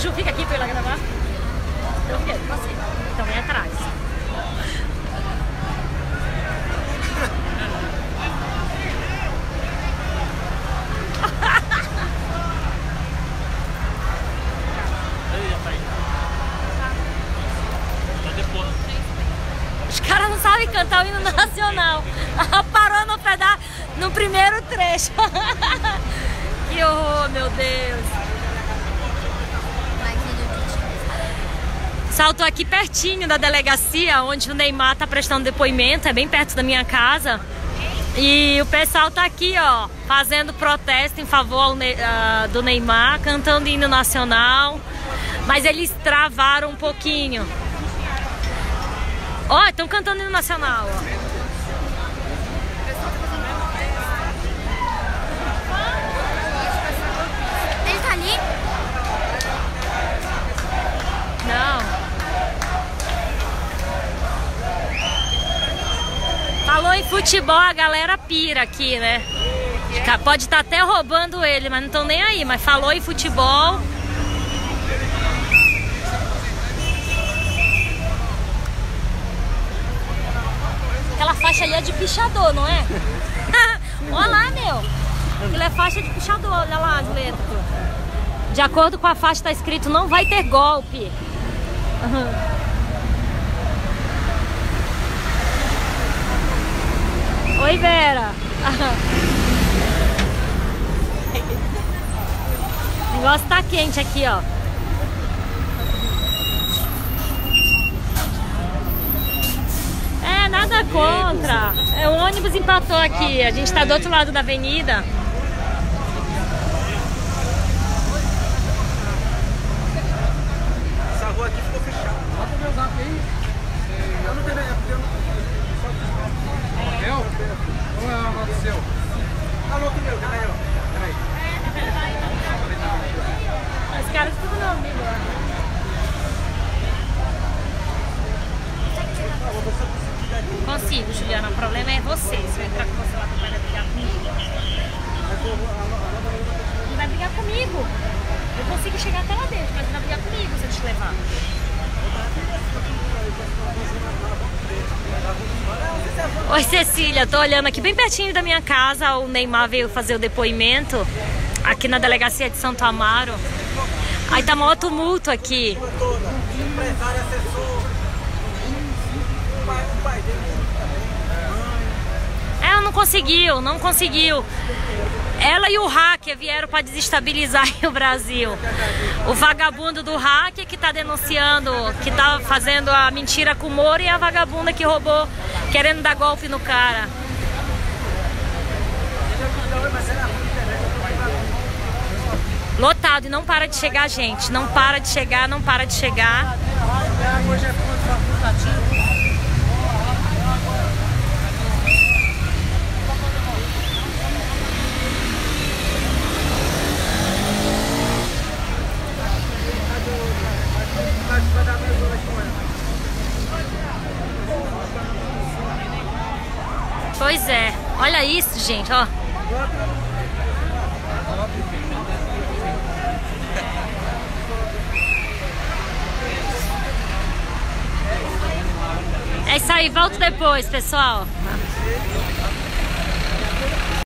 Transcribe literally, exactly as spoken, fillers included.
Ju, fica aqui pra eu ir lá gravar. Eu fiquei, passei. Então vem atrás. Os caras não sabem cantar o hino nacional. Ela parou no pedaço, no primeiro trecho. Que horror, meu Deus. Saltou aqui pertinho da delegacia, onde o Neymar tá prestando depoimento, é bem perto da minha casa. E o pessoal tá aqui, ó, fazendo protesto em favor uh, do Neymar, cantando hino nacional. Mas eles travaram um pouquinho. Ó, estão cantando hino nacional, ó. Ele tá ali? Não. Falou em futebol, a galera pira aqui, né? Pode estar até roubando ele, mas não estão nem aí. Mas falou em futebol. Aquela faixa ali é de pichador, não é? Olha lá, meu. Aquilo é faixa de pichador, olha lá as letras. De acordo com a faixa tá escrito, não vai ter golpe. Oi, Vera. O negócio tá quente aqui, ó. É, nada contra. É, o ônibus empatou aqui. A gente tá do outro lado da avenida. Essa rua aqui ficou fechada. Bota o meu zap aí. Eu não tenho, é porque eu não... Meu? Ou é o nome seu? Alô, que meu, peraí, ó. Peraí. Os caras tudo não, amigo. Consigo, Juliana. O problema é você. Se eu entrar com você lá, tu vai brigar comigo. Não vai brigar comigo. Eu consigo chegar até lá dentro, mas não vai brigar comigo se eu te levar. Oi, Cecília, tô olhando aqui bem pertinho da minha casa. O Neymar veio fazer o depoimento aqui na delegacia de Santo Amaro. Aí tá maior tumulto aqui. Ela não conseguiu, não conseguiu. Ela e o hacker vieram para desestabilizar o Brasil. O vagabundo do hacker que tá denunciando, que tá fazendo a mentira com o Moro, e a vagabunda que roubou, querendo dar golpe no cara. Lotado e não para de chegar gente. Não para de chegar, não para de chegar. Pois é, olha isso, gente, ó. É isso aí, volto depois, pessoal.